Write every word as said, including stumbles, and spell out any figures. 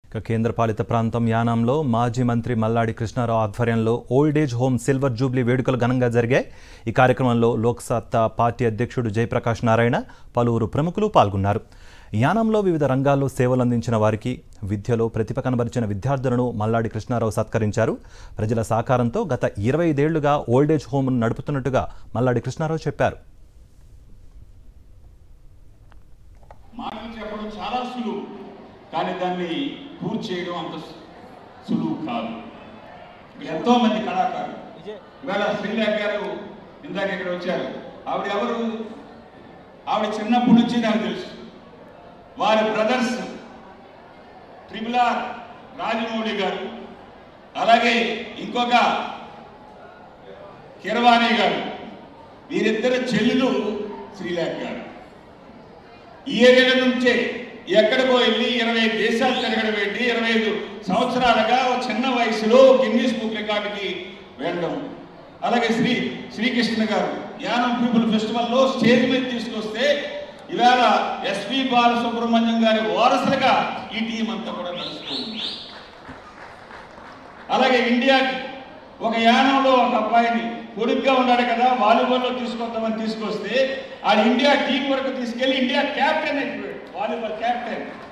కేంద్రపాలిత ప్రాంతం యానాంలో మాజీ మంత్రి మల్లాడి కృష్ణారావు ఆధ్వర్యంలో old age home silver jubilee వేడుకలు ఘనంగా జరిగాయి। ఈ కార్యక్రమంలో లోక్సత్తా పార్టీ అధ్యక్షుడు జయప్రకాష్ నారాయణ పలువురు ప్రముఖులు పాల్గొన్నారు। యానాంలో వివిధ రంగాల్లో సేవలు అందించిన వారికి విద్యలో ప్రతిభ కనబరిచిన విద్యార్థులను మల్లాడి కృష్ణారావు సత్కరించారు। ప్రజల సహకారంతో గత ఇరవై ఐదేళ్లుగా ఓల్డ్ ఏజ్ హోమ్ నడుపుతున్నట్టుగా మల్లాడి కృష్ణారావు చెప్పారు। మాటలు చెప్పడం చాలా సులువు, కానీ దాన్ని పూర్తి చేయడం అంత సులువు కాదు। ఎంతో మంది కళాకారులు ఇవాళ శ్రీలేఖ గారు ఇందాక ఇక్కడ వచ్చారు। ఆవిడ ఎవరు? ఆవిడ చిన్నప్పటి నుంచి నాకు తెలుసు। వారి బ్రదర్స్ ట్రిపుల్ ఆర్ రాజమౌళి గారు, అలాగే ఇంకొక కిరవాణి గారు, వీరిద్దరు చెల్లెలు శ్రీలేఖ గారు ఈ ఏరియా నుంచే ఎక్కడికో వెళ్ళి ఇరవై ఐదు దేశాలు తిరగడం పెట్టి ఇరవై ఐదు సంవత్సరాలుగా చిన్న వయసులో గిన్నీస్ బుక్ రికార్డుకి వెళ్ళడం। అలాగే శ్రీ శ్రీకృష్ణ గారు యానం పీపుల్ ఫెస్టివల్లో స్టేజ్ మీద తీసుకొస్తే ఇవాళ ఎస్పి బాలసుబ్రహ్మణ్యం గారి వారసులుగా ఈ టీం అంతా కూడా నడుస్తుంది। అలాగే ఇండియాకి ఒక యానంలో ఒక అబ్బాయిని పొడుగ్గా ఉన్నాడు కదా, వాలీబాల్లో తీసుకొద్దామని తీసుకొస్తే ఆ ఇండియా టీం వరకు తీసుకెళ్లి ఇండియా క్యాప్టెన్ అయిపోయాడు, వాలీబాల్ క్యాప్టెన్।